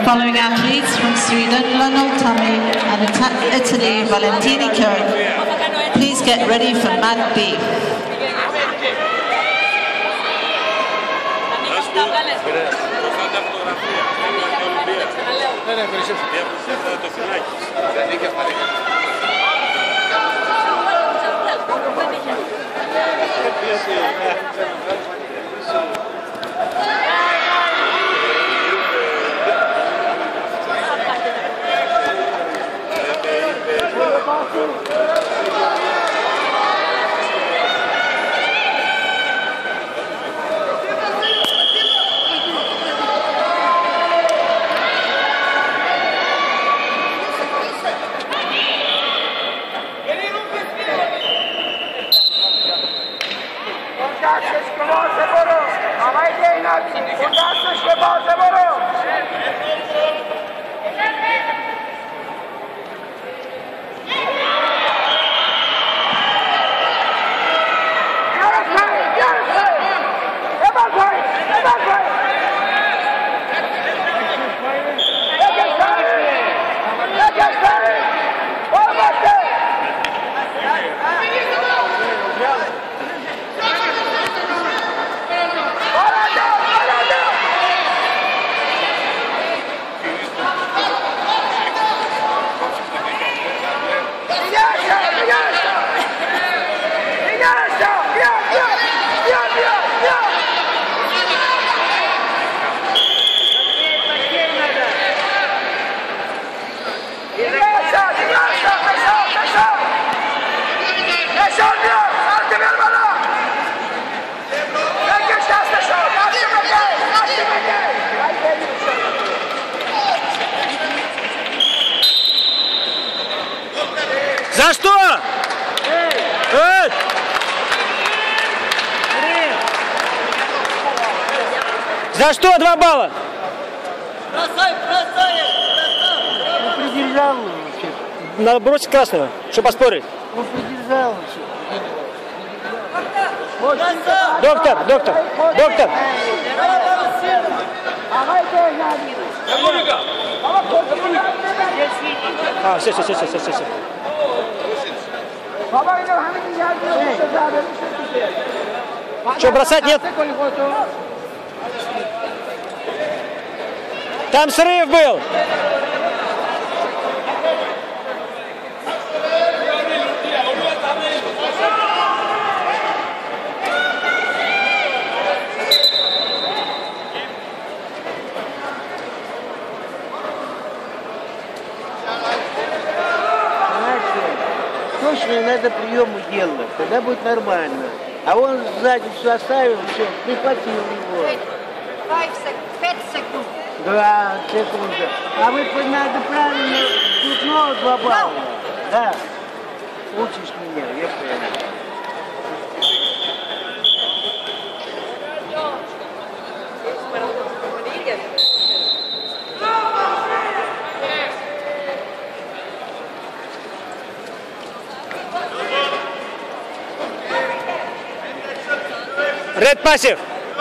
following athletes from Sweden, Lionel Tummy, and Italy, Valentini Kern. Please get ready for Mat B. За что? За что 2 балла? Бросай! Ну, придержал его. Надо бросить красного, чтобы поспорить. Ну, придержал его. Доктор. Все. Что, бросать нет? Там срыв был. Точно надо приему делать, тогда будет нормально. А он сзади все оставил, все, прихватил его. 5 секунд. 2 секунды. А вы надо правильно, тут снова 2 балла. Да. Учишь меня, я понял. Red passive.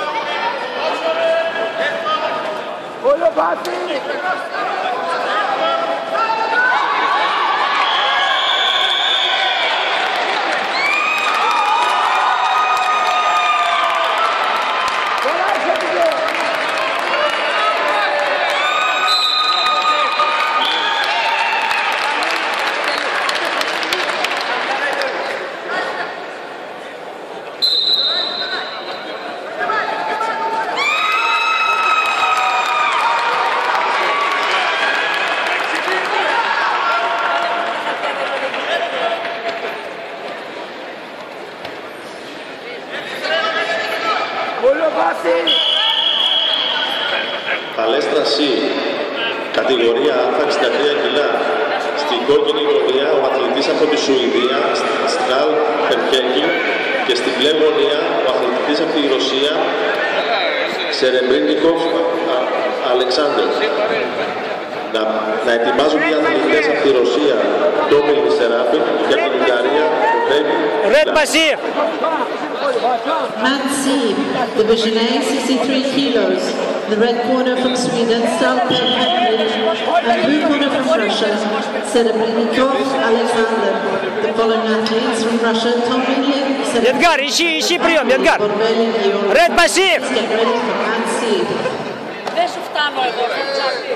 Παλέστρα C, κατηγορία Α, 63 κιλά. Στην κόκκινη γωνία ο αθλητής από τη Σουηδία, Στραλ Περκέκη, και στην μπλε γωνία ο αθλητής από τη Ρωσία, Σερεμπρίνικοφ Αλεξάνδρ. να ετοιμάζουν οι αθλητές από τη Ρωσία Ντόμιλ Σεράπιν και από την Ουγγαρία Red passive. Matt Sieb, Division A, 63 kilos. The red corner from Sweden, Stalker Henrik, and blue corner from Russia, Serebrennikov Alexander. The following athletes from Russia, Tom Millian, Edgar, ищи прием, Edgar. Red passive. Let's get ready for Matt Sieb. Δεν σου φτάνω εγώ, Τσάπη.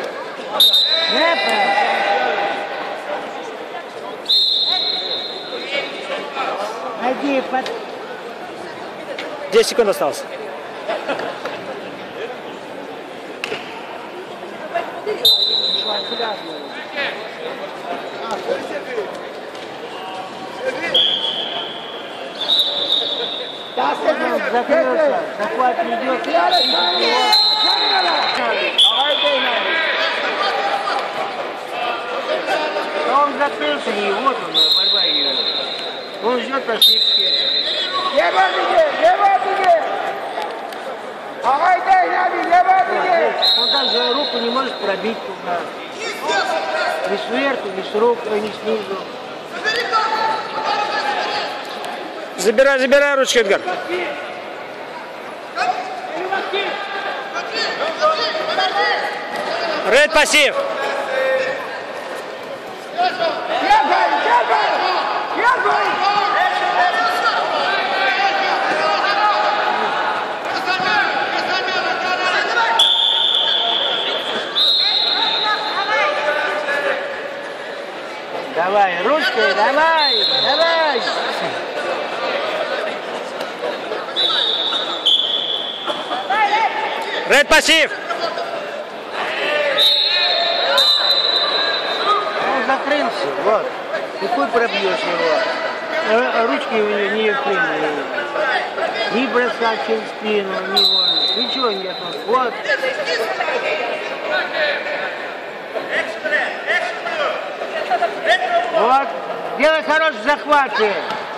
Иди, 10 секунд осталось. закрылся, захват идет. Он закрылся, и вот он, борьба идет. Он ждет ошибки. Он даже руку не может пробить туда. Ни сверху, ни ни снизу. Забирай ручки, Эдгар. Red passive. Давай, ручкой, давай. Red passive. Он закрылся, вот. И хуй пробьешь его. Ручки не вклинили. Ни бросать через спину, ни вон. Ничего нет. Вот. Вот. Делай хорошие захваты.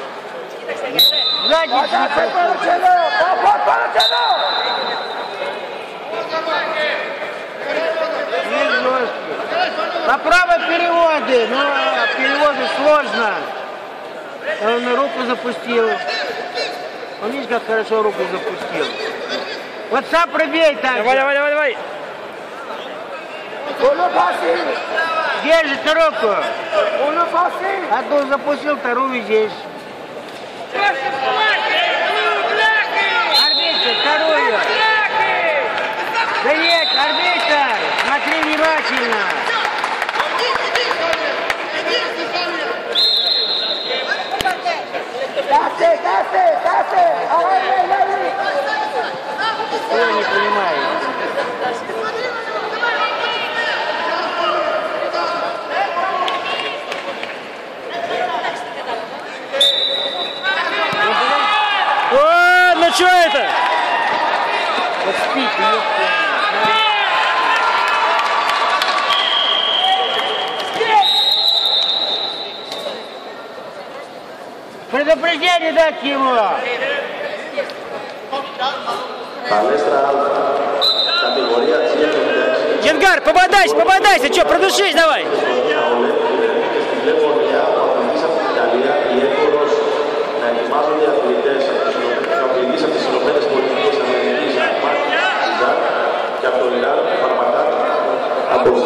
Попробуй переводы, но переводы сложно. Он руку запустил. Он видишь, как хорошо руку запустил. Вот сам пробей так. Давай. Держи руку. Одну запустил, вторую здесь. Арбитр, вторую. Да нет, арбитр, смотри внимательно. Я не понимаю. О, ну что это? Вот спит, предупреждение дать ему. Παλέστρα Α, κατηγορία G76. Эдгар, попадайся, что, продушись давай. Στην Λεμονία, ο αθλητής από την Ιταλία, η Έκορος, να ετοιμάζονται οι αθλητές από τις Ηνωμένες Πολιτείες Αμερικής, και από το Ιράν, Φαρμακάτ, από το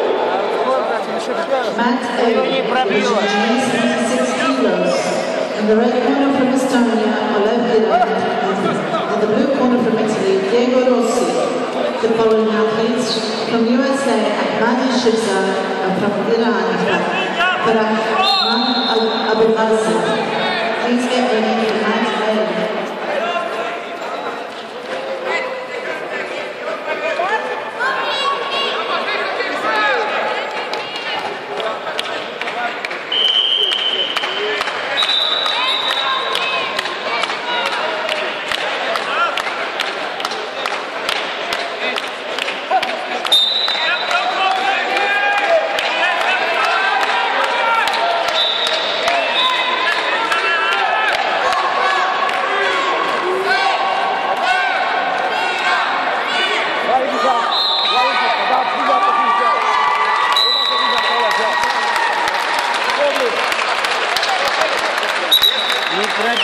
Matt A, 6 kilos. In the red corner from Estonia, Oleg Virat. In the blue corner from Italy, Diego Rossi. The following athletes from USA, Ahmadi Shibzad, and from Iran, Farahman Abulhassan. Please get ready for Matt A.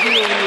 2-2.